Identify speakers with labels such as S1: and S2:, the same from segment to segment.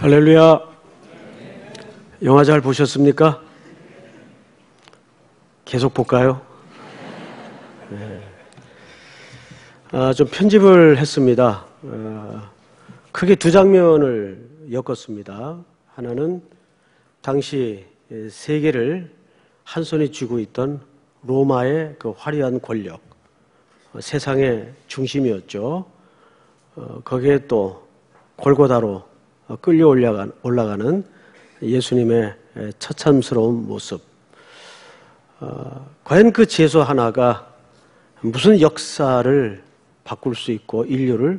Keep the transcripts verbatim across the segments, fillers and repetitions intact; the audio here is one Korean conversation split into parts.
S1: 할렐루야. 영화 잘 보셨습니까? 계속 볼까요? 네. 아, 좀 편집을 했습니다. 아, 크게 두 장면을 엮었습니다. 하나는 당시 세계를 한 손에 쥐고 있던 로마의 그 화려한 권력, 세상의 중심이었죠. 어, 거기에 또 골고다로 끌려 올라가는 예수님의 처참스러운 모습. 어, 과연 그 제소 하나가 무슨 역사를 바꿀 수 있고 인류를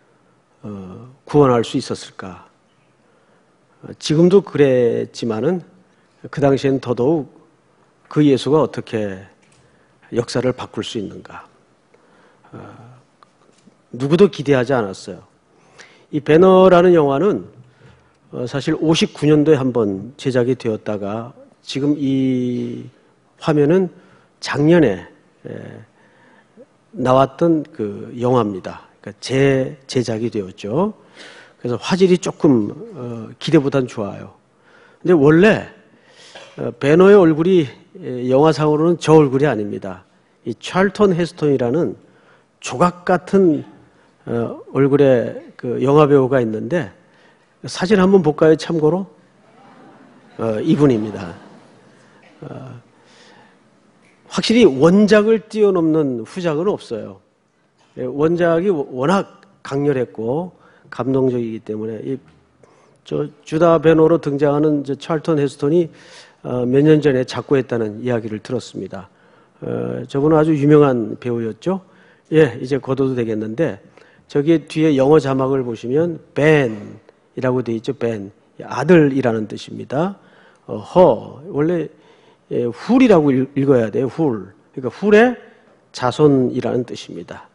S1: 어, 구원할 수 있었을까? 어, 지금도 그랬지만은 그 당시엔 더더욱 그 예수가 어떻게 역사를 바꿀 수 있는가? 어, 누구도 기대하지 않았어요. 이 배너라는 영화는 어, 사실 오십구 년도에 한번 제작이 되었다가 지금 이 화면은 작년에 에, 나왔던 그 영화입니다. 그러니까 재제작이 되었죠. 그래서 화질이 조금 어, 기대보단 좋아요. 근데 원래 어, 배너의 얼굴이 영화상으로는 저 얼굴이 아닙니다. 이 찰턴 헤스턴이라는 조각 같은 어, 얼굴의 그 영화 배우가 있는데 사진 한번 볼까요? 참고로 어, 이분입니다. 어, 확실히 원작을 뛰어넘는 후작은 없어요. 원작이 워낙 강렬했고 감동적이기 때문에 이, 저 주다 베너로 등장하는 저 찰턴 헤스턴이 어, 몇 년 전에 작고했다는 이야기를 들었습니다. 어, 저분은 아주 유명한 배우였죠. 예, 이제 거둬도 되겠는데 저기 뒤에 영어 자막을 보시면 벤이라고 되어 있죠. 벤, 아들이라는 뜻입니다. 어, 허, 원래 예, 훌이라고 읽어야 돼요. 훌. 그러니까 훌의 자손이라는 뜻입니다.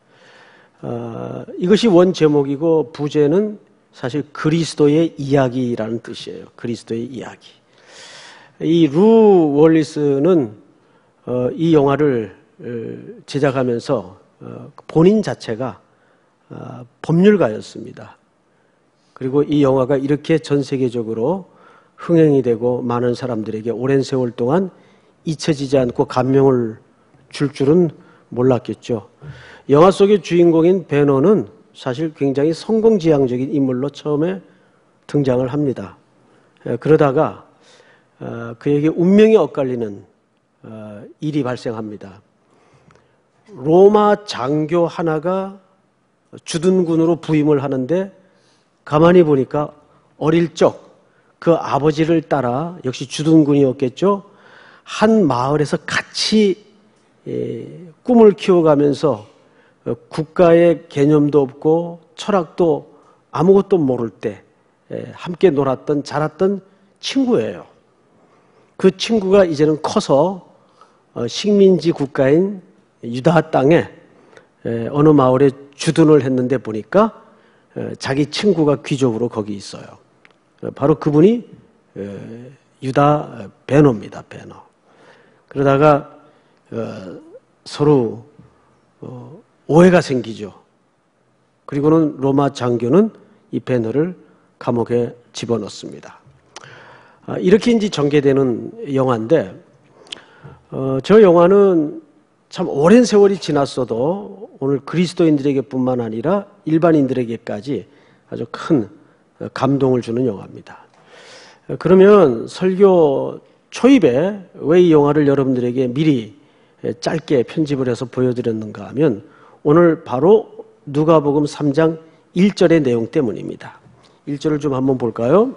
S1: 어, 이것이 원 제목이고 부제는 사실 그리스도의 이야기라는 뜻이에요. 그리스도의 이야기. 이 루 월리스는 어, 이 영화를 어, 제작하면서 어, 본인 자체가 어, 법률가였습니다. 그리고 이 영화가 이렇게 전 세계적으로 흥행이 되고 많은 사람들에게 오랜 세월 동안 잊혀지지 않고 감명을 줄 줄은 몰랐겠죠. 영화 속의 주인공인 베너는 사실 굉장히 성공지향적인 인물로 처음에 등장을 합니다. 그러다가 그에게 운명이 엇갈리는 일이 발생합니다. 로마 장교 하나가 주둔군으로 부임을 하는데 가만히 보니까 어릴 적 그 아버지를 따라 역시 주둔군이었겠죠. 한 마을에서 같이 꿈을 키워가면서 국가의 개념도 없고 철학도 아무것도 모를 때 함께 놀았던 자랐던 친구예요. 그 친구가 이제는 커서 식민지 국가인 유다 땅에 어느 마을에 주둔을 했는데 보니까 자기 친구가 귀족으로 거기 있어요. 바로 그분이 유다 베너입니다. 베너. 그러다가 서로 오해가 생기죠. 그리고는 로마 장교는 이 베너를 감옥에 집어넣습니다. 이렇게 이제 전개되는 영화인데 저 영화는 참 오랜 세월이 지났어도 오늘 그리스도인들에게뿐만 아니라 일반인들에게까지 아주 큰 감동을 주는 영화입니다. 그러면 설교 초입에 왜 이 영화를 여러분들에게 미리 짧게 편집을 해서 보여드렸는가 하면 오늘 바로 누가복음 삼 장 일 절의 내용 때문입니다. 일 절을 좀 한번 볼까요?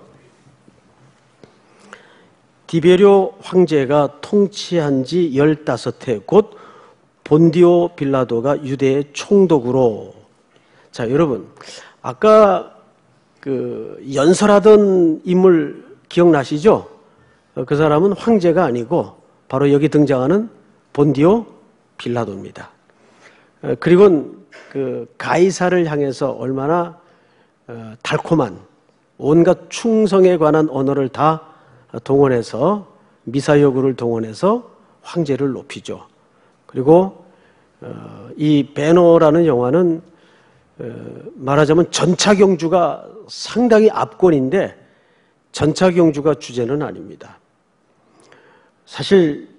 S1: 디베료 황제가 통치한 지 열다섯 해 곧 본디오 빌라도가 유대의 총독으로. 자, 여러분, 아까 그 연설하던 인물 기억나시죠? 그 사람은 황제가 아니고 바로 여기 등장하는 본디오 빌라도입니다. 그리고 그 가이사를 향해서 얼마나 달콤한 온갖 충성에 관한 언어를 다 동원해서 미사여구를 동원해서 황제를 높이죠. 그리고 이 베너라는 영화는 말하자면 전차경주가 상당히 압권인데 전차경주가 주제는 아닙니다. 사실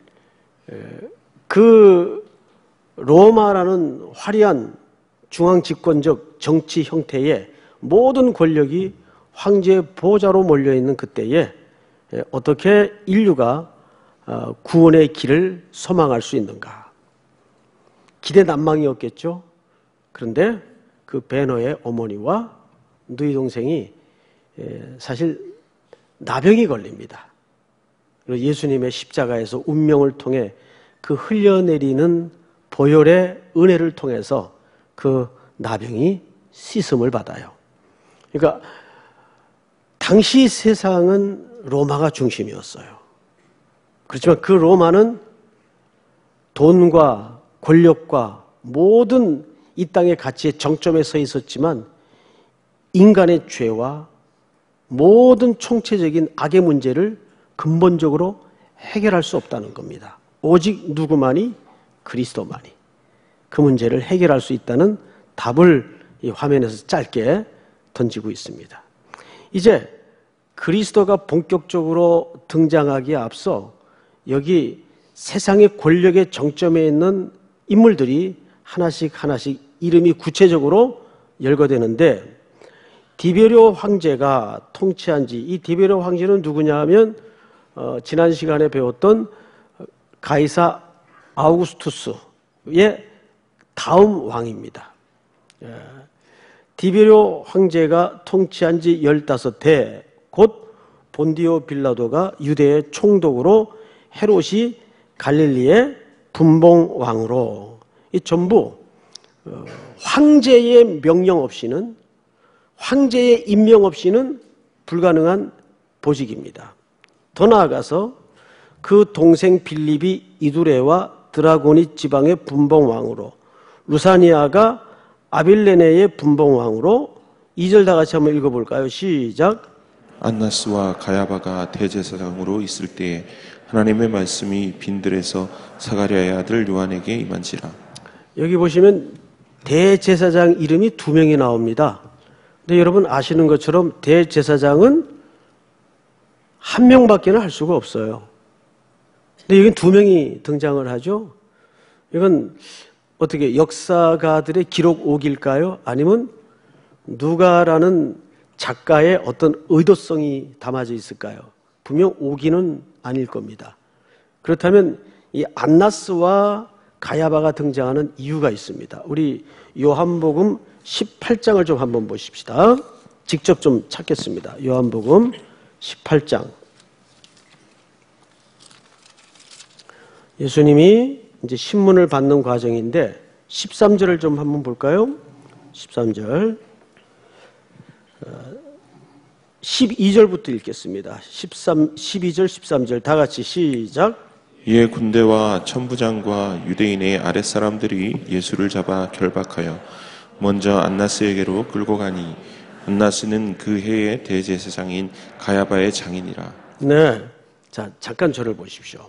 S1: 그 로마라는 화려한 중앙집권적 정치 형태의 모든 권력이 황제의 보좌로 몰려있는 그때에 어떻게 인류가 구원의 길을 소망할 수 있는가? 기대난망이었겠죠. 그런데 그 베너의 어머니와 누이 동생이 사실 나병이 걸립니다. 그리고 예수님의 십자가에서 운명을 통해 그 흘려내리는 보혈의 은혜를 통해서 그 나병이 씻음을 받아요. 그러니까 당시 세상은 로마가 중심이었어요. 그렇지만 그 로마는 돈과 권력과 모든 이 땅의 가치의 정점에 서 있었지만 인간의 죄와 모든 총체적인 악의 문제를 근본적으로 해결할 수 없다는 겁니다. 오직 누구만이? 그리스도만이 그 문제를 해결할 수 있다는 답을 이 화면에서 짧게 던지고 있습니다. 이제 그리스도가 본격적으로 등장하기에 앞서 여기 세상의 권력의 정점에 있는 인물들이 하나씩 하나씩 이름이 구체적으로 열거되는데, 디베리오 황제가 통치한 지, 이 디베리오 황제는 누구냐 하면 어, 지난 시간에 배웠던 가이사 아우구스투스의 다음 왕입니다. 예. 디베리오 황제가 통치한 지 열다섯 해, 곧 본디오 빌라도가 유대의 총독으로, 헤롯이 갈릴리의 분봉왕으로, 이 전부 어, 황제의 명령 없이는, 황제의 임명 없이는 불가능한 보직입니다. 더 나아가서 그 동생 빌립이 이두레와 드라고니 지방의 분봉왕으로, 루사니아가 아빌레네의 분봉왕으로, 이 절 다 같이 한번 읽어볼까요? 시작.
S2: 안나스와 가야바가 대제사장으로 있을 때에 하나님의 말씀이 빈들에서 사가랴의 아들 요한에게 임한지라. 여기 보시면 대제사장 이름이 두 명이 나옵니다. 근데 여러분 아시는 것처럼 대제사장은 한 명밖에는 할 수가 없어요. 근데 여기 두 명이 등장을 하죠. 이건 어떻게 역사가들의 기록 오기일까요? 아니면 누가라는 작가의 어떤 의도성이 담아져 있을까요? 분명 오기는 아닐 겁니다. 그렇다면 이 안나스와 가야바가 등장하는 이유가 있습니다. 우리 요한복음 십팔 장을 좀 한번 보십시다. 직접 좀 찾겠습니다. 요한복음 십팔 장. 예수님이 이제 신문을 받는 과정인데 십삼 절을 좀 한번 볼까요? 십삼 절. 십이 절부터 읽겠습니다. 십삼, 십이 절, 십삼 절 다 같이 시작. 이에 군대와 천부장과 유대인의 아랫사람들이 예수를 잡아 결박하여 먼저 안나스에게로 끌고 가니, 안나스는 그 해의 대제사장인 가야바의 장인이라.
S1: 네, 자 잠깐 저를 보십시오.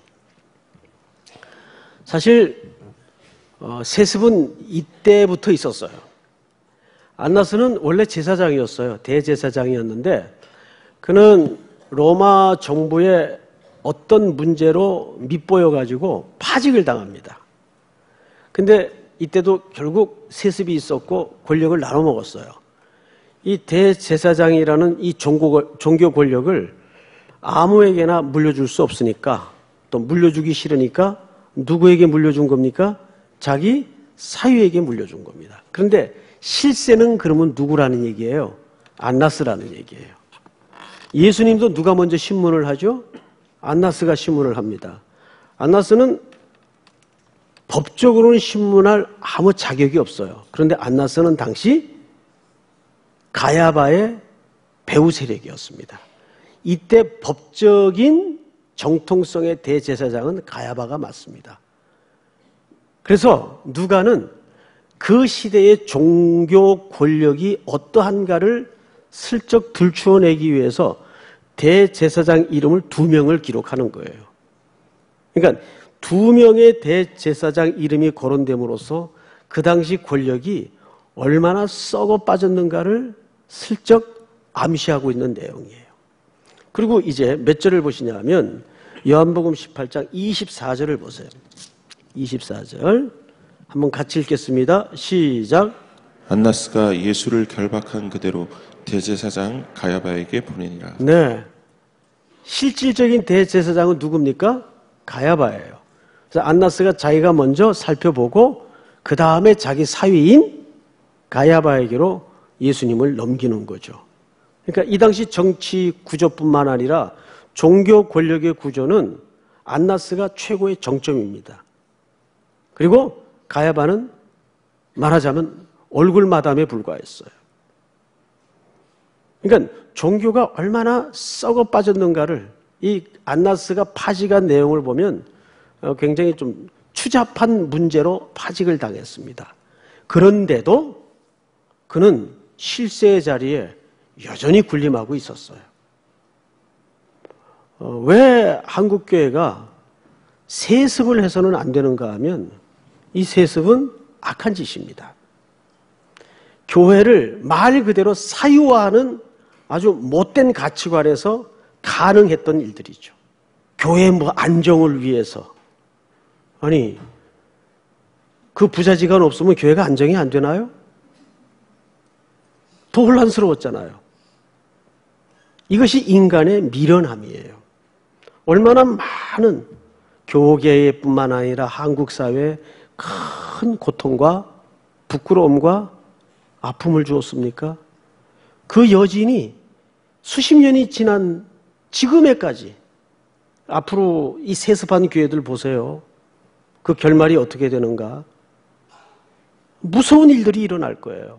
S1: 사실 어, 세습은 이때부터 있었어요. 안나스는 원래 제사장이었어요. 대제사장이었는데 그는 로마 정부의 어떤 문제로 밉보여가지고 파직을 당합니다. 근데 이때도 결국 세습이 있었고 권력을 나눠 먹었어요. 이 대제사장이라는 이 종교, 종교 권력을 아무에게나 물려줄 수 없으니까, 또 물려주기 싫으니까 누구에게 물려준 겁니까? 자기 사위에게 물려준 겁니다. 그런데 실세는 그러면 누구라는 얘기예요? 안나스라는 얘기예요. 예수님도 누가 먼저 신문을 하죠? 안나스가 신문을 합니다. 안나스는 법적으로는 신문할 아무 자격이 없어요. 그런데 안나스는 당시 가야바의 배후 세력이었습니다. 이때 법적인 정통성의 대제사장은 가야바가 맞습니다. 그래서 누가는 그 시대의 종교 권력이 어떠한가를 슬쩍 들추어내기 위해서 대제사장 이름을 두 명을 기록하는 거예요. 그러니까 두 명의 대제사장 이름이 거론됨으로써 그 당시 권력이 얼마나 썩어 빠졌는가를 슬쩍 암시하고 있는 내용이에요. 그리고 이제 몇 절을 보시냐면 요한복음 십팔 장 이십사 절을 보세요. 이십사 절 한번 같이 읽겠습니다. 시작.
S2: 안나스가 예수를 결박한 그대로 대제사장 가야바에게 보내니라.
S1: 네, 실질적인 대제사장은 누굽니까? 가야바예요. 그래서 안나스가 자기가 먼저 살펴보고 그 다음에 자기 사위인 가야바에게로 예수님을 넘기는 거죠. 그러니까 이 당시 정치 구조뿐만 아니라 종교 권력의 구조는 안나스가 최고의 정점입니다. 그리고 가야바는 말하자면 얼굴 마담에 불과했어요. 그러니까 종교가 얼마나 썩어 빠졌는가를 이 안나스가 파직한 내용을 보면 굉장히 좀 추잡한 문제로 파직을 당했습니다. 그런데도 그는 실세의 자리에 여전히 군림하고 있었어요. 어, 왜 한국교회가 세습을 해서는 안 되는가 하면 이 세습은 악한 짓입니다. 교회를 말 그대로 사유화하는 아주 못된 가치관에서 가능했던 일들이죠. 교회 뭐 안정을 위해서. 아니, 그 부자지간 없으면 교회가 안정이 안 되나요? 더 혼란스러웠잖아요. 이것이 인간의 미련함이에요. 얼마나 많은 교계뿐만 아니라 한국 사회에 큰 고통과 부끄러움과 아픔을 주었습니까? 그 여진이 수십 년이 지난 지금에까지 앞으로 이 세습한 교회들 보세요. 그 결말이 어떻게 되는가? 무서운 일들이 일어날 거예요.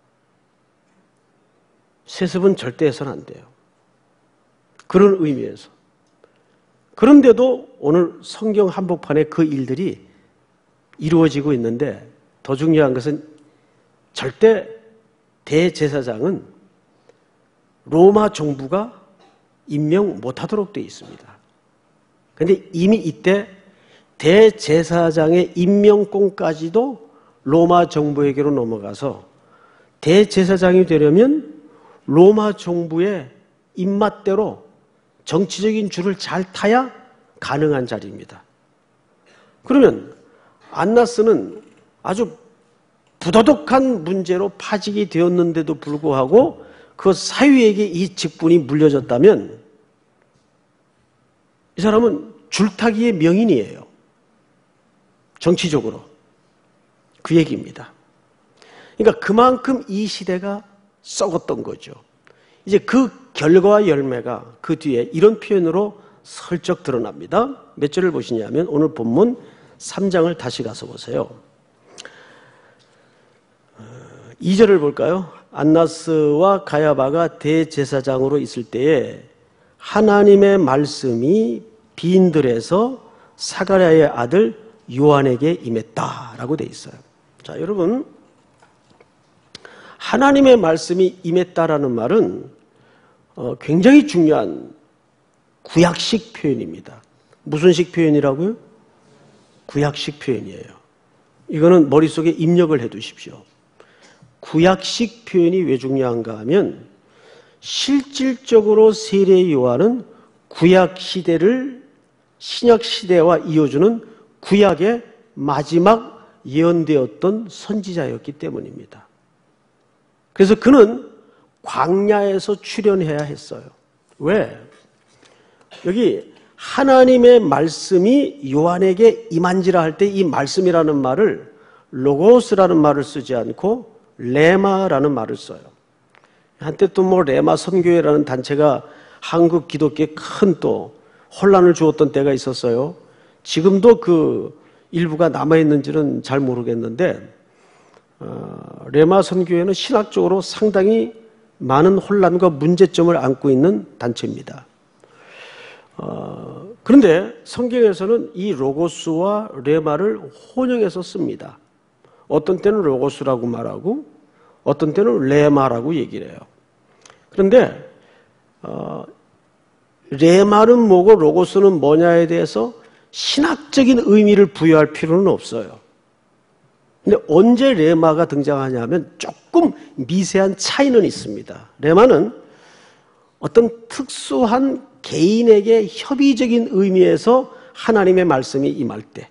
S1: 세습은 절대 해서는 안 돼요. 그런 의미에서. 그런데도 오늘 성경 한복판에 그 일들이 이루어지고 있는데 더 중요한 것은 절대 대제사장은 로마 정부가 임명 못하도록 되어 있습니다. 그런데 이미 이때 대제사장의 임명권까지도 로마 정부에게로 넘어가서 대제사장이 되려면 로마 정부의 입맛대로 정치적인 줄을 잘 타야 가능한 자리입니다. 그러면 안나스는 아주 부도덕한 문제로 파직이 되었는데도 불구하고 그 사위에게 이 직분이 물려졌다면 이 사람은 줄타기의 명인이에요. 정치적으로. 그 얘기입니다. 그러니까 그만큼 이 시대가 썩었던 거죠. 이제 그 결과와 열매가 그 뒤에 이런 표현으로 슬쩍 드러납니다. 몇 절을 보시냐면 오늘 본문 삼 장을 다시 가서 보세요. 이 절을 볼까요? 안나스와 가야바가 대제사장으로 있을 때에 하나님의 말씀이 빈들에서 사가랴의 아들 요한에게 임했다라고 돼 있어요. 자, 여러분, 하나님의 말씀이 임했다라는 말은 어, 굉장히 중요한 구약식 표현입니다. 무슨 식 표현이라고요? 구약식 표현이에요. 이거는 머릿속에 입력을 해 두십시오. 구약식 표현이 왜 중요한가 하면 실질적으로 세례 요한은 구약 시대를 신약 시대와 이어주는 구약의 마지막 예언되었던 선지자였기 때문입니다. 그래서 그는 광야에서 출현해야 했어요. 왜? 여기 하나님의 말씀이 요한에게 임한지라 할 때 이 말씀이라는 말을 로고스라는 말을 쓰지 않고 레마라는 말을 써요. 한때 또 뭐 레마 선교회라는 단체가 한국 기독교에 큰 또 혼란을 주었던 때가 있었어요. 지금도 그 일부가 남아있는지는 잘 모르겠는데 어, 레마 선교회는 신학적으로 상당히 많은 혼란과 문제점을 안고 있는 단체입니다. 어, 그런데 성경에서는 이 로고스와 레마를 혼용해서 씁니다. 어떤 때는 로고스라고 말하고 어떤 때는 레마라고 얘기를 해요. 그런데 어, 레마는 뭐고 로고스는 뭐냐에 대해서 신학적인 의미를 부여할 필요는 없어요. 근데 언제 레마가 등장하냐면 조금 미세한 차이는 있습니다. 레마는 어떤 특수한 개인에게 협의적인 의미에서 하나님의 말씀이 임할 때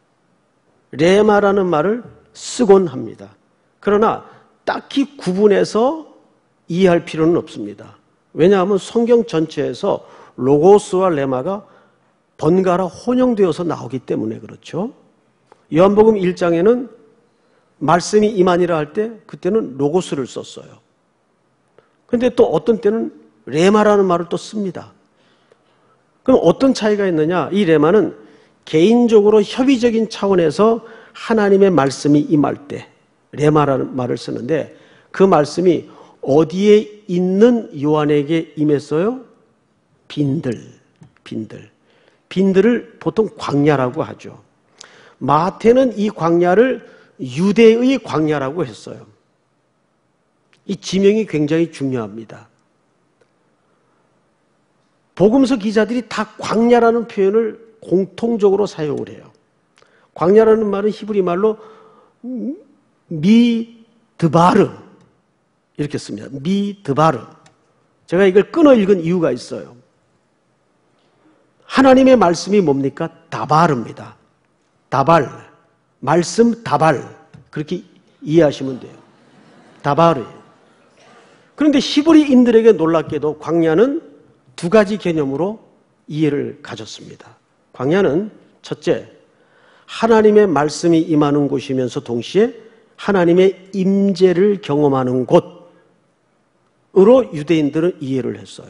S1: 레마라는 말을 쓰곤 합니다. 그러나 딱히 구분해서 이해할 필요는 없습니다. 왜냐하면 성경 전체에서 로고스와 레마가 번갈아 혼용되어서 나오기 때문에 그렇죠. 요한복음 일 장에는 말씀이 임하니라 할 때 그때는 로고스를 썼어요. 그런데 또 어떤 때는 레마라는 말을 또 씁니다. 그럼 어떤 차이가 있느냐? 이 레마는 개인적으로 협의적인 차원에서 하나님의 말씀이 임할 때 레마라는 말을 쓰는데 그 말씀이 어디에 있는 요한에게 임했어요? 빈들, 빈들. 빈들을 보통 광야라고 하죠. 마태는 이 광야를 유대의 광야라고 했어요. 이 지명이 굉장히 중요합니다. 복음서 기자들이 다 광야라는 표현을 공통적으로 사용을 해요. 광야라는 말은 히브리 말로 미드바르 이렇게 씁니다. 미드바르. 제가 이걸 끊어 읽은 이유가 있어요. 하나님의 말씀이 뭡니까? 다발입니다. 다발. 말씀 다발. 그렇게 이해하시면 돼요. 다발이에요. 그런데 히브리인들에게 놀랍게도 광야는 두 가지 개념으로 이해를 가졌습니다. 광야는 첫째, 하나님의 말씀이 임하는 곳이면서 동시에 하나님의 임재를 경험하는 곳으로 유대인들은 이해를 했어요.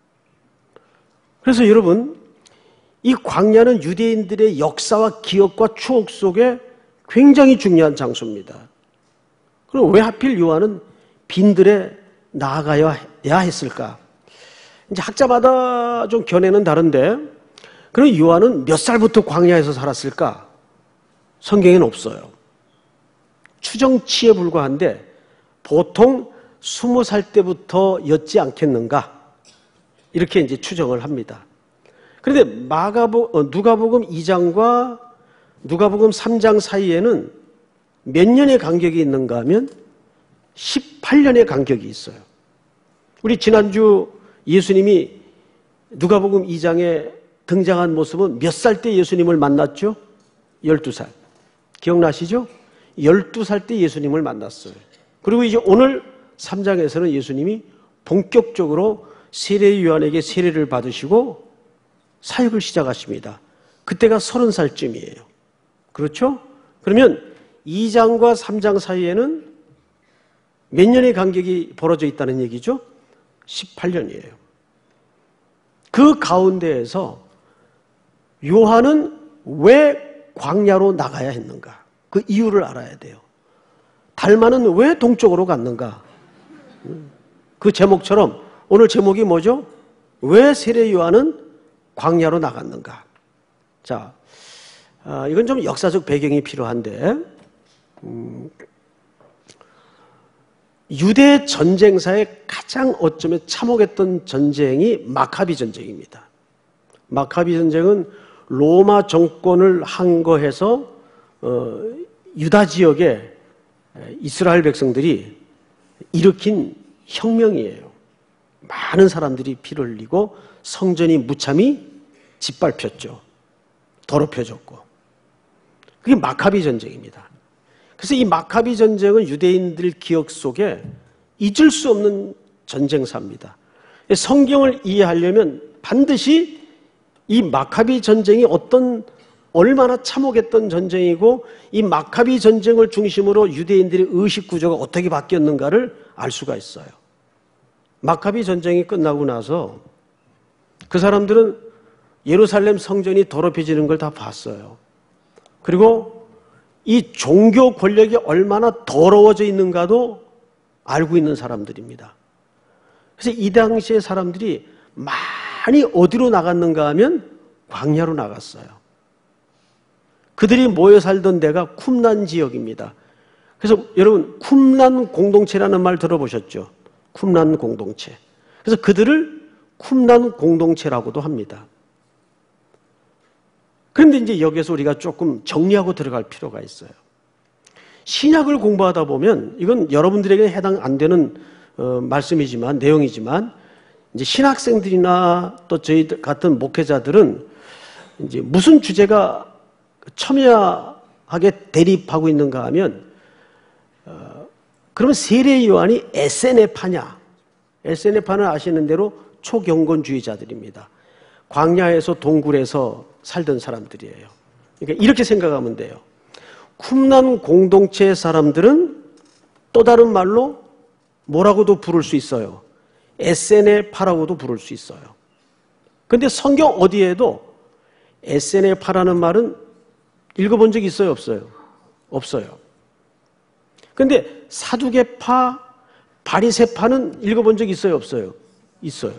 S1: 그래서 여러분, 이 광야는 유대인들의 역사와 기억과 추억 속에 굉장히 중요한 장소입니다. 그럼 왜 하필 요한은 빈들에 나아가야 했을까? 이제 학자마다 좀 견해는 다른데, 그럼 요한은 몇 살부터 광야에서 살았을까? 성경에는 없어요. 추정치에 불과한데 보통 스무 살 때부터였지 않겠는가? 이렇게 이제 추정을 합니다. 그런데 마가복, 누가복음 이 장과 누가복음 삼 장 사이에는 몇 년의 간격이 있는가 하면 십팔 년의 간격이 있어요. 우리 지난주 예수님이 누가복음 이 장에 등장한 모습은 몇 살 때 예수님을 만났죠? 열두 살. 기억나시죠? 열두 살 때 예수님을 만났어요. 그리고 이제 오늘 삼 장에서는 예수님이 본격적으로 세례 요한에게 세례를 받으시고 사역을 시작하십니다. 그때가 서른 살쯤이에요. 그렇죠? 그러면 이 장과 삼 장 사이에는 몇 년의 간격이 벌어져 있다는 얘기죠? 십팔 년이에요. 그 가운데에서 요한은 왜 광야로 나가야 했는가? 그 이유를 알아야 돼요. 달마는 왜 동쪽으로 갔는가? 그 제목처럼 오늘 제목이 뭐죠? 왜 세례 요한은 광야로 나갔는가? 자, 아, 이건 좀 역사적 배경이 필요한데 음, 유대 전쟁사에 가장 어쩌면 참혹했던 전쟁이 마카비 전쟁입니다. 마카비 전쟁은 로마 정권을 항거해서 어, 유다 지역에 이스라엘 백성들이 일으킨 혁명이에요. 많은 사람들이 피를 흘리고 성전이 무참히 짓밟혔죠. 더럽혀졌고. 그게 마카비 전쟁입니다. 그래서 이 마카비 전쟁은 유대인들 기억 속에 잊을 수 없는 전쟁사입니다. 성경을 이해하려면 반드시 이 마카비 전쟁이 어떤 얼마나 참혹했던 전쟁이고 이 마카비 전쟁을 중심으로 유대인들의 의식 구조가 어떻게 바뀌었는가를 알 수가 있어요. 마카비 전쟁이 끝나고 나서 그 사람들은 예루살렘 성전이 더럽혀지는 걸 다 봤어요. 그리고 이 종교 권력이 얼마나 더러워져 있는가도 알고 있는 사람들입니다. 그래서 이 당시의 사람들이 많이 어디로 나갔는가 하면 광야로 나갔어요. 그들이 모여 살던 데가 쿰란 지역입니다. 그래서 여러분 쿰란 공동체라는 말 들어보셨죠? 쿰란 공동체. 그래서 그들을 쿰란 공동체라고도 합니다. 그런데 이제 여기서 우리가 조금 정리하고 들어갈 필요가 있어요. 신약을 공부하다 보면 이건 여러분들에게 해당 안 되는 어, 말씀이지만 내용이지만 이제 신학생들이나 또 저희 같은 목회자들은 이제 무슨 주제가 첨예하게 대립하고 있는가 하면, 어, 그러면 세례 요한이 에스엔에파냐? 에스엔에파는 아시는 대로 초경건주의자들입니다. 광야에서 동굴에서 살던 사람들이에요. 그러니까 이렇게 생각하면 돼요. 쿰란 공동체의 사람들은 또 다른 말로 뭐라고도 부를 수 있어요. 에스엔에파라고도 부를 수 있어요. 그런데 성경 어디에도 에스엔에파라는 말은 읽어본 적 있어요? 없어요? 없어요. 그런데 사두개파, 바리새파는 읽어본 적 있어요? 없어요? 있어요.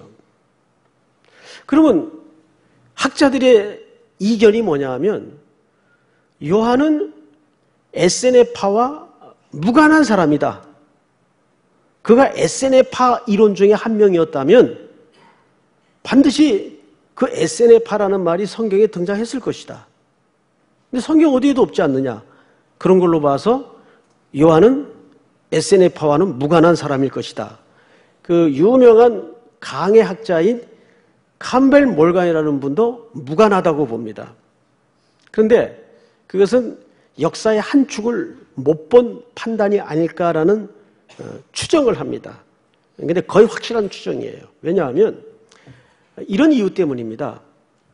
S1: 그러면 학자들의 이견이 뭐냐 하면 요한은 에스엔에파와 무관한 사람이다. 그가 에스엔에파 이론 중에 한 명이었다면 반드시 그 에스엔에파라는 말이 성경에 등장했을 것이다. 근데 성경 어디에도 없지 않느냐. 그런 걸로 봐서 요한은 에스엔에파와는 무관한 사람일 것이다. 그 유명한 강의 학자인 캄벨 몰간이라는 분도 무관하다고 봅니다. 그런데 그것은 역사의 한 축을 못 본 판단이 아닐까라는 추정을 합니다. 그런데 거의 확실한 추정이에요. 왜냐하면 이런 이유 때문입니다.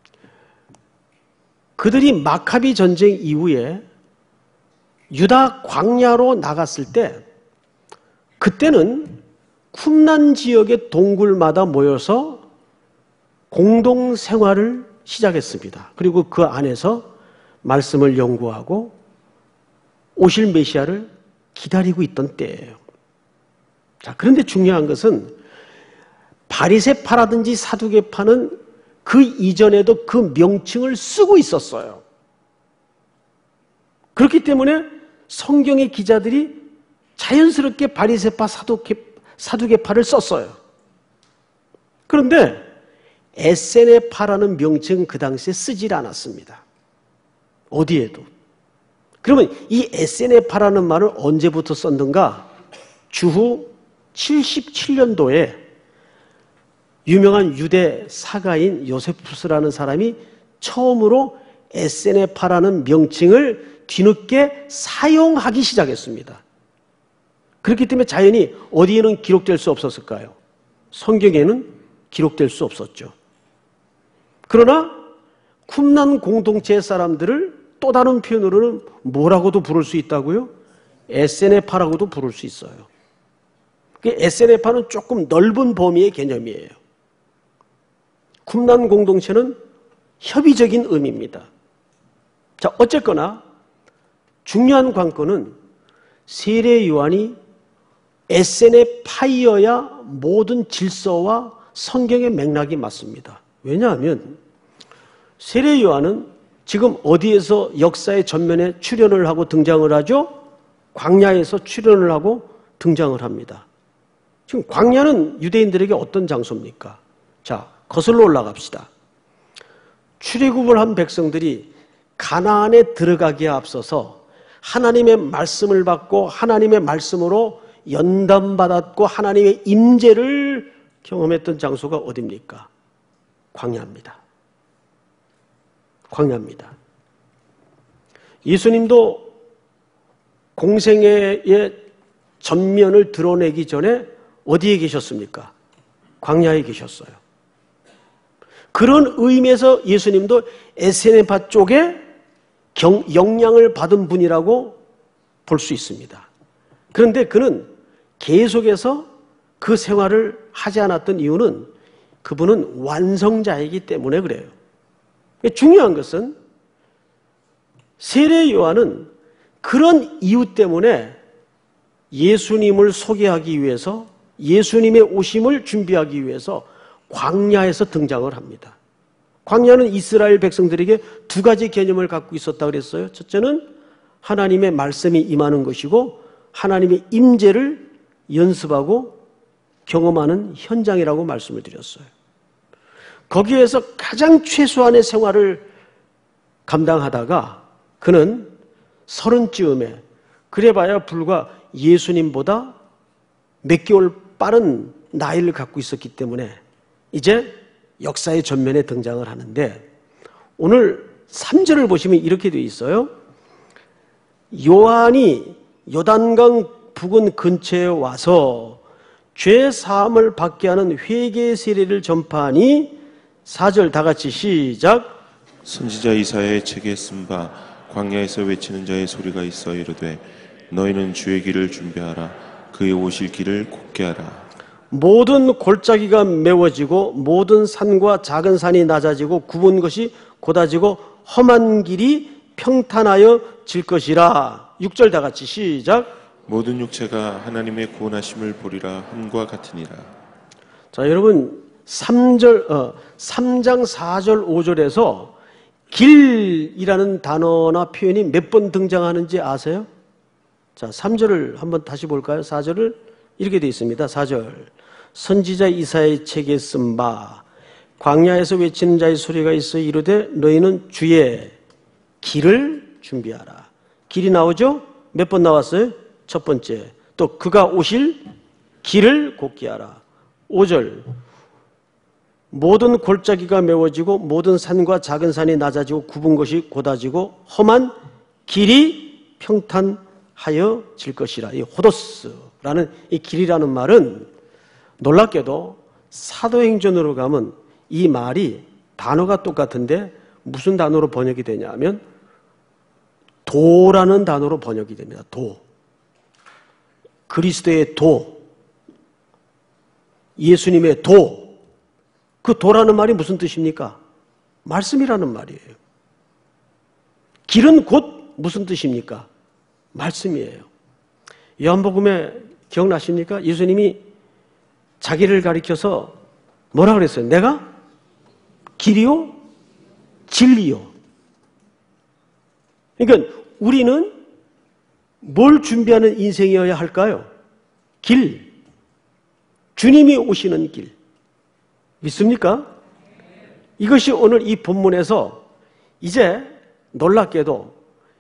S1: 그들이 마카비 전쟁 이후에 유다 광야로 나갔을 때 그때는 쿰란 지역의 동굴마다 모여서 공동 생활을 시작했습니다. 그리고 그 안에서 말씀을 연구하고 오실 메시아를 기다리고 있던 때예요. 자, 그런데 중요한 것은 바리새파라든지 사두개파는 그 이전에도 그 명칭을 쓰고 있었어요. 그렇기 때문에 성경의 기자들이 자연스럽게 바리새파, 사두개, 사두개파를 썼어요. 그런데 에스엔에파라는 명칭은 그 당시에 쓰질 않았습니다. 어디에도. 그러면 이 에스엔에파라는 말을 언제부터 썼는가? 주후 칠십칠 년도에 유명한 유대 사가인 요세푸스라는 사람이 처음으로 에스엔에파라는 명칭을 뒤늦게 사용하기 시작했습니다. 그렇기 때문에 자연히 어디에는 기록될 수 없었을까요? 성경에는 기록될 수 없었죠. 그러나 쿰란 공동체의 사람들을 또 다른 표현으로는 뭐라고도 부를 수 있다고요? 에스엔에파라고도 부를 수 있어요. 에스엔에파는 조금 넓은 범위의 개념이에요. 쿰란 공동체는 협의적인 의미입니다. 자, 어쨌거나 중요한 관건은 세례 요한이 에스엔에파이어야 모든 질서와 성경의 맥락이 맞습니다. 왜냐하면 세례 요한은 지금 어디에서 역사의 전면에 출연을 하고 등장을 하죠? 광야에서 출연을 하고 등장을 합니다. 지금 광야는 유대인들에게 어떤 장소입니까? 자, 거슬러 올라갑시다. 출애굽을 한 백성들이 가나안에 들어가기에 앞서서 하나님의 말씀을 받고 하나님의 말씀으로 연단받았고 하나님의 임재를 경험했던 장소가 어디입니까? 광야입니다. 광야입니다. 예수님도 공생애의 전면을 드러내기 전에 어디에 계셨습니까? 광야에 계셨어요. 그런 의미에서 예수님도 에스엔에파 쪽에 경, 영향을 받은 분이라고 볼 수 있습니다. 그런데 그는 계속해서 그 생활을 하지 않았던 이유는 그분은 완성자이기 때문에 그래요. 중요한 것은 세례 요한은 그런 이유 때문에 예수님을 소개하기 위해서 예수님의 오심을 준비하기 위해서 광야에서 등장을 합니다. 광야는 이스라엘 백성들에게 두 가지 개념을 갖고 있었다고 그랬어요. 첫째는 하나님의 말씀이 임하는 것이고 하나님의 임재를 연습하고 경험하는 현장이라고 말씀을 드렸어요. 거기에서 가장 최소한의 생활을 감당하다가 그는 서른쯤에 그래봐야 불과 예수님보다 몇 개월 빠른 나이를 갖고 있었기 때문에 이제 역사의 전면에 등장을 하는데 오늘 삼 절을 보시면 이렇게 되어 있어요. 요한이 요단강 부근 근처에 와서 죄 사함을 받게 하는 회개 세례를 전파하니 사 절 다 같이 시작.
S2: 선지자 이사야의 책에 쓴 바 광야에서 외치는 자의 소리가 있어 이르되 너희는 주의 길을 준비하라 그의 오실 길을 곧게 하라.
S1: 모든 골짜기가 메워지고 모든 산과 작은 산이 낮아지고 굽은 것이 곧아지고 험한 길이 평탄하여 질 것이라. 육 절 다 같이 시작.
S2: 모든 육체가 하나님의 구원하심을 보리라 함과 같으니라.
S1: 자, 여러분 삼 절, 어, 삼 장 사 절 오 절에서 길이라는 단어나 표현이 몇 번 등장하는지 아세요? 자, 삼 절을 한번 다시 볼까요? 사 절을 이렇게 되어 있습니다. 사 절. 선지자 이사야의 책에 쓴 바 광야에서 외치는 자의 소리가 있어 이르되 너희는 주의 길을 준비하라. 길이 나오죠? 몇 번 나왔어요? 첫 번째. 또 그가 오실 길을 곧게 하라. 오 절. 모든 골짜기가 메워지고 모든 산과 작은 산이 낮아지고 굽은 것이 곧아지고 험한 길이 평탄하여 질 것이라. 이 호도스라는 이 길이라는 말은 놀랍게도 사도행전으로 가면 이 말이 단어가 똑같은데 무슨 단어로 번역이 되냐면 도라는 단어로 번역이 됩니다. 도. 그리스도의 도. 예수님의 도. 그 도라는 말이 무슨 뜻입니까? 말씀이라는 말이에요. 길은 곧 무슨 뜻입니까? 말씀이에요. 요한복음에 기억나십니까? 예수님이 자기를 가리켜서 뭐라 그랬어요? 내가 길이요? 진리요. 그러니까 우리는 뭘 준비하는 인생이어야 할까요? 길. 주님이 오시는 길. 믿습니까? 이것이 오늘 이 본문에서 이제 놀랍게도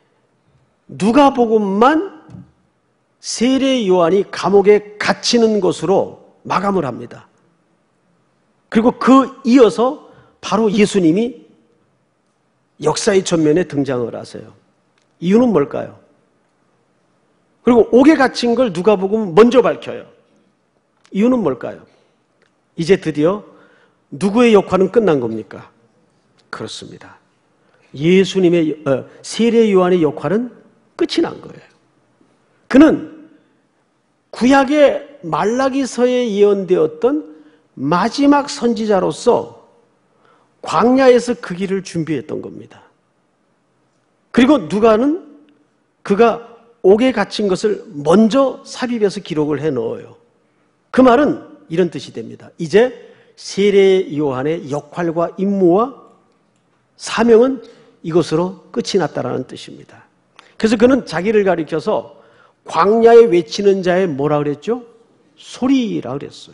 S1: 누가복음만 세례 요한이 감옥에 갇히는 것으로 마감을 합니다. 그리고 그 이어서 바로 예수님이 역사의 전면에 등장을 하세요. 이유는 뭘까요? 그리고 옥에 갇힌 걸 누가복음 먼저 밝혀요. 이유는 뭘까요? 이제 드디어 누구의 역할은 끝난 겁니까? 그렇습니다. 예수님의 어, 세례 요한의 역할은 끝이 난 거예요. 그는 구약의 말라기서에 예언되었던 마지막 선지자로서 광야에서 그 길을 준비했던 겁니다. 그리고 누가는 그가 옥에 갇힌 것을 먼저 삽입해서 기록을 해 넣어요. 그 말은 이런 뜻이 됩니다. 이제 세례 요한의 역할과 임무와 사명은 이것으로 끝이 났다라는 뜻입니다. 그래서 그는 자기를 가리켜서 광야에 외치는 자의 뭐라 그랬죠? 소리라 그랬어요.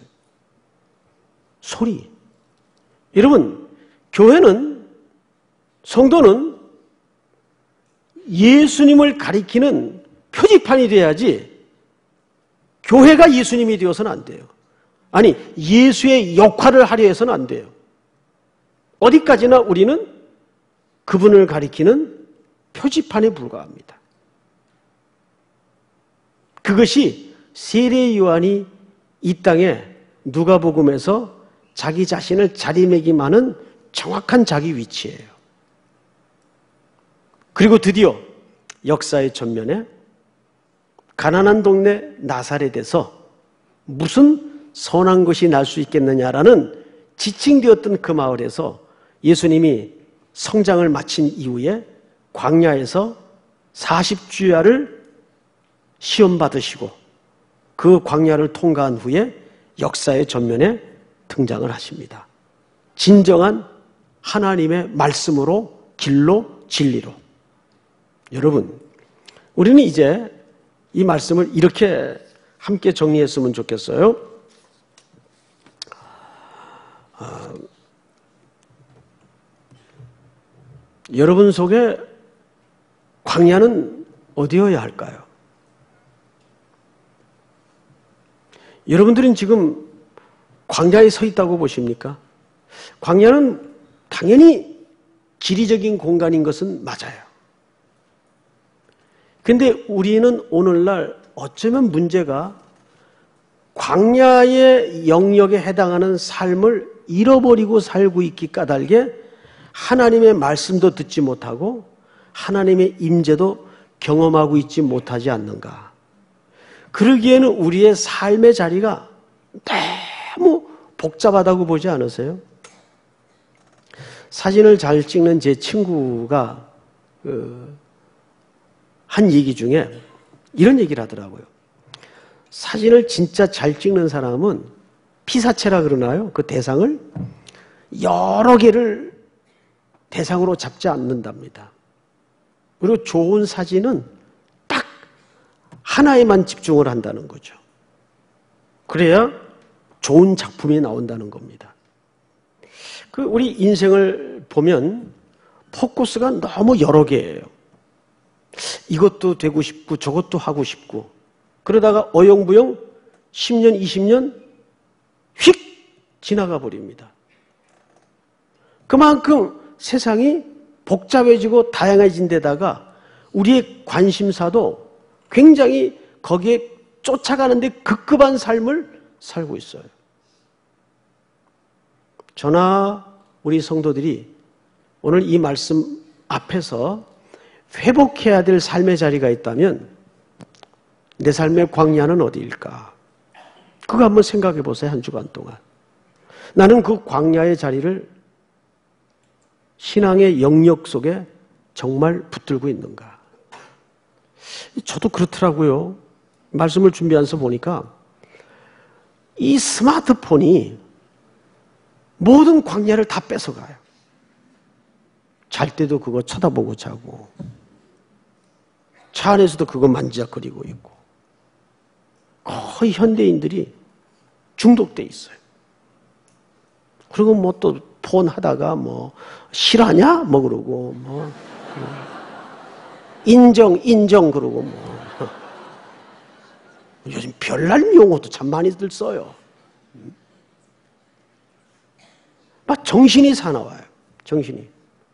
S1: 소리. 여러분, 교회는, 성도는 예수님을 가리키는 표지판이 돼야지 교회가 예수님이 되어서는 안 돼요. 아니, 예수의 역할을 하려 해서는 안 돼요. 어디까지나 우리는 그분을 가리키는 표지판에 불과합니다. 그것이 세례 요한이 이 땅에 누가복음에서 자기 자신을 자리매김하는 정확한 자기 위치예요. 그리고 드디어 역사의 전면에 가난한 동네 나사렛에서 무슨 선한 것이 날 수 있겠느냐라는 지칭되었던 그 마을에서 예수님이 성장을 마친 이후에 광야에서 사십 주야를 시험받으시고 그 광야를 통과한 후에 역사의 전면에 등장을 하십니다. 진정한 하나님의 말씀으로, 길로, 진리로. 여러분, 우리는 이제 이 말씀을 이렇게 함께 정리했으면 좋겠어요. 아, 여러분 속에 광야는 어디여야 할까요? 여러분들은 지금 광야에 서 있다고 보십니까? 광야는 당연히 지리적인 공간인 것은 맞아요. 근데 우리는 오늘날 어쩌면 문제가 광야의 영역에 해당하는 삶을 잃어버리고 살고 있기 까닭에 하나님의 말씀도 듣지 못하고 하나님의 임재도 경험하고 있지 못하지 않는가. 그러기에는 우리의 삶의 자리가 너무 복잡하다고 보지 않으세요? 사진을 잘 찍는 제 친구가 그 한 얘기 중에 이런 얘기를 하더라고요. 사진을 진짜 잘 찍는 사람은 피사체라 그러나요? 그 대상을 여러 개를 대상으로 잡지 않는답니다. 그리고 좋은 사진은 딱 하나에만 집중을 한다는 거죠. 그래야 좋은 작품이 나온다는 겁니다. 그 우리 인생을 보면 포커스가 너무 여러 개예요. 이것도 되고 싶고 저것도 하고 싶고 그러다가 어영부영 십 년, 이십 년 휙 지나가 버립니다. 그만큼 세상이 복잡해지고 다양해진 데다가 우리의 관심사도 굉장히 거기에 쫓아가는데 급급한 삶을 살고 있어요. 저나 우리 성도들이 오늘 이 말씀 앞에서 회복해야 될 삶의 자리가 있다면 내 삶의 광야는 어디일까? 그거 한번 생각해 보세요. 한 주간 동안. 나는 그 광야의 자리를 신앙의 영역 속에 정말 붙들고 있는가? 저도 그렇더라고요. 말씀을 준비하면서 보니까 이 스마트폰이 모든 광야를 다 뺏어가요. 잘 때도 그거 쳐다보고 자고 차 안에서도 그거 만지작거리고 있고 거의 현대인들이 중독돼 있어요. 그리고 뭐 또 폰 하다가 뭐 실화냐? 뭐 그러고 뭐 인정 인정 그러고 뭐 요즘 별날 용어도 참 많이들 써요. 막 정신이 사나워요. 정신이.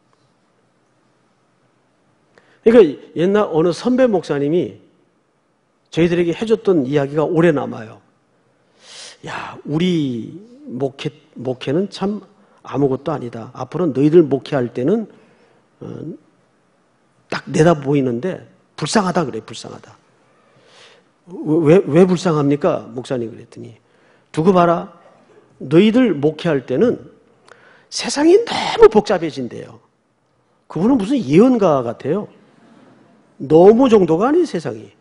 S1: 그러니까 옛날 어느 선배 목사님이 저희들에게 해줬던 이야기가 오래 남아요. 야, 우리 목회, 목회는 참 아무것도 아니다. 앞으로 너희들 목회할 때는 어, 딱 내다 보이는데 불쌍하다 그래, 불쌍하다. 왜, 왜 불쌍합니까? 목사님 그랬더니 두고 봐라. 너희들 목회할 때는 세상이 너무 복잡해진대요. 그분은 무슨 예언가 같아요. 너무 정도가 아니에요, 세상이.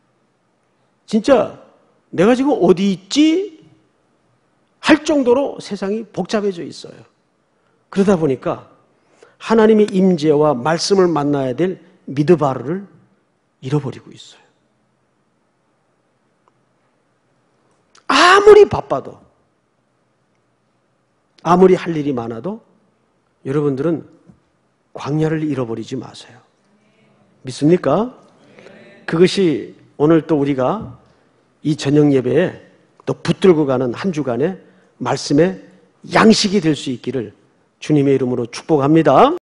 S1: 진짜 내가 지금 어디 있지? 할 정도로 세상이 복잡해져 있어요. 그러다 보니까 하나님의 임재와 말씀을 만나야 될 미드바르를 잃어버리고 있어요. 아무리 바빠도 아무리 할 일이 많아도 여러분들은 광야를 잃어버리지 마세요. 믿습니까? 그것이 오늘 또 우리가 이 저녁 예배에 또 붙들고 가는 한 주간의 말씀의 양식이 될 수 있기를 주님의 이름으로 축복합니다.